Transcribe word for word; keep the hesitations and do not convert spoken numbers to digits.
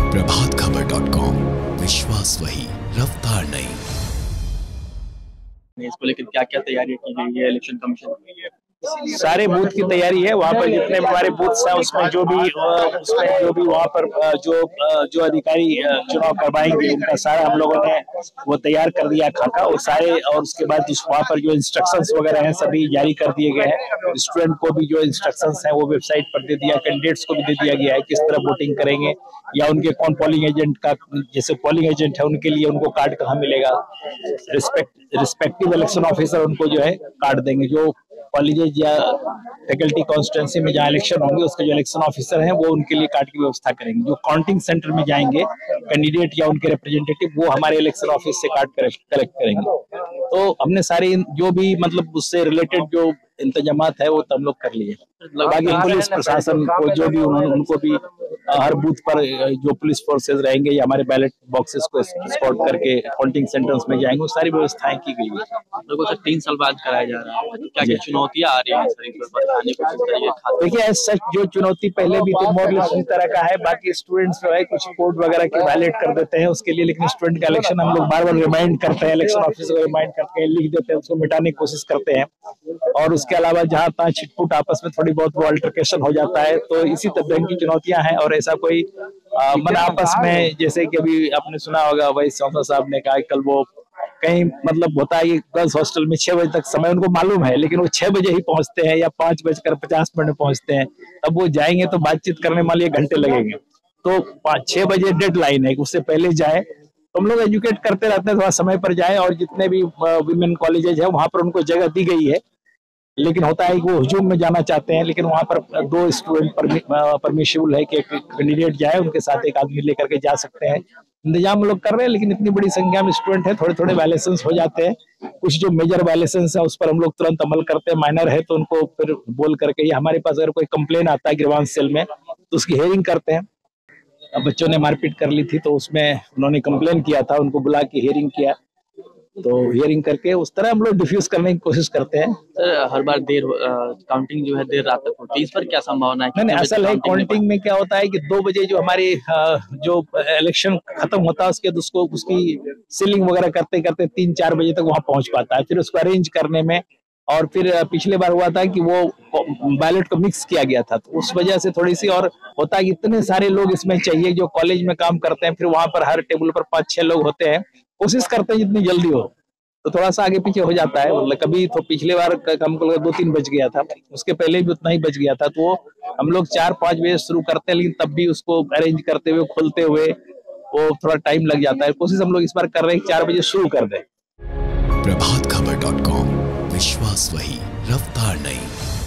Prabhat Khabar dot com, विश्वास वही, रफ्तार नहीं। इसको लेकर क्या क्या तैयारी की गई है इलेक्शन कमीशन? सारे बूथ की तैयारी है। वहाँ पर जितने भी हमारे बूथ हैं उसमें जो भी उसमें जो भी वहाँ पर जो जो अधिकारी चुनाव करवाएंगे उनका सारा हम लोगों ने वो तैयार कर दिया खाका, और सारे और उसके बाद वहाँ पर जो इंस्ट्रक्शंस वगैरह हैं सभी जारी कर दिए गए हैं। स्टूडेंट को भी जो इंस्ट्रक्शंस हैं वो वेबसाइट पर दे दिया, कैंडिडेट्स को भी दे दिया गया है किस तरह वोटिंग करेंगे, या उनके कौन पोलिंग एजेंट का, जैसे पोलिंग एजेंट है उनके लिए उनको कार्ड कहाँ मिलेगा। रिस्पेक्ट रिस्पेक्टिव इलेक्शन ऑफिसर उनको जो है कार्ड देंगे। जो कॉलेजेज या फैकल्टी कॉन्स्टिट्यूंसी में जहाँ इलेक्शन होंगे उसके जो इलेक्शन ऑफिसर हैं वो उनके लिए कार्ड की व्यवस्था करेंगे। जो काउंटिंग सेंटर में जाएंगे कैंडिडेट या उनके रिप्रेजेंटेटिव वो हमारे इलेक्शन ऑफिस से कार्ड कलेक्ट करेंगे। तो हमने सारे जो भी मतलब उससे रिलेटेड जो इंतजामात है वो तो हम लोग कर लिए। बाकी पुलिस प्रशासन को जो भी उन्होंने उनको भी हर बूथ पर जो पुलिस फोर्सेज रहेंगे या हमारे बैलेट बॉक्सेस को स्पॉट करके काउंटिंग सेंटर्स में जाएंगे, वो सारी व्यवस्थाएं की गई है। लोगों से तीन साल बाद कराया जा रहा है, क्या क्या चुनौतियां आ रही हैं सर, बताने को चाहिए। देखिए सच जो चुनौती पहले भी थी मोरलेस उसी तरह का है। बाकी स्टूडेंट्स जो है कुछ कोड वगैरह के वायलेट कर देते हैं उसके लिए, लेकिन स्टूडेंट का इलेक्शन हम लोग बार बार रिमाइंड करते हैं, इलेक्शन ऑफिसर को रिमाइंड करते हैं, लिख देते हैं, उसको मिटाने की कोशिश करते हैं। और उसके अलावा जहाँ तहाँ छिटपुट आपस में थोड़ी बहुत वो अल्टरकेशन हो जाता है, तो इसी तरह की चुनौतियां हैं। और ऐसा कोई मन आपस में, जैसे कि अभी आपने सुना होगा वही चौथा साहब ने कहा कल वो कहीं मतलब होता है गर्ल्स हॉस्टल में छह बजे तक समय उनको मालूम है, लेकिन वो छह बजे ही पहुंचते हैं या पांच बजकर पचास मिनट में पहुंचते हैं। अब वो जाएंगे तो बातचीत करने मान लिया घंटे लगेंगे, तो छह बजे डेड लाइन है, उससे पहले जाए। तो हम लोग एजुकेट करते रहते हैं थोड़ा समय पर जाए। और जितने भी विमेन कॉलेजेज है वहां पर उनको जगह दी गई है, लेकिन होता है कि वो हुजूम में जाना चाहते हैं, लेकिन वहां पर दो स्टूडेंट परमिशिबल है कि एक कैंडिडेट जाए, उनके साथ एक आदमी लेकर के जा सकते हैं। इंतजाम लोग कर रहे हैं, लेकिन इतनी बड़ी संख्या में स्टूडेंट है, थोड़े थोड़े वायलेशंस हो जाते हैं। कुछ जो मेजर वायलेशंस है उस पर हम लोग तुरंत अमल करते हैं, माइनर है तो उनको फिर बोल करके, या हमारे पास अगर कोई कंप्लेन आता है ग्रीवांस सेल में तो उसकी हेयरिंग करते हैं। अब बच्चों ने मारपीट कर ली थी तो उसमें उन्होंने कंप्लेन किया था, उनको बुला के हियरिंग किया, तो हियरिंग करके उस तरह हम लोग डिफ्यूज करने की कोशिश करते हैं। सर हर बार देर काउंटिंग जो है देर रात तक होती है, इस पर क्या संभावना है? नहीं, असल है काउंटिंग में क्या होता है कि दो बजे जो हमारी जो इलेक्शन खत्म होता है उसके उसको उसकी सीलिंग वगैरह करते करते तीन चार बजे तक वहां पहुंच पाता है, फिर उसको अरेंज करने में। और फिर पिछले बार हुआ था कि वो बैलेट को मिक्स किया गया था, तो उस वजह से थोड़ी सी, और होता है कि इतने सारे लोग इसमें चाहिए जो कॉलेज में काम करते हैं, फिर वहां पर हर टेबल पर पांच छह लोग होते हैं, कोशिश करते हैं जितनी जल्दी हो, तो थोड़ा सा आगे पीछे हो जाता है। मतलब कभी तो पिछले बार हमको दो तीन बज गया था, उसके पहले भी उतना ही बज गया था, तो वो हम लोग चार पांच बजे शुरू करते हैं, लेकिन तब भी उसको अरेंज करते हुए खोलते हुए वो थोड़ा टाइम लग जाता है। कोशिश हम लोग इस बार कर रहे हैं चार बजे शुरू कर दें। प्रभात खबर डॉट कॉम, विश्वास वही, रफ्तार नहीं।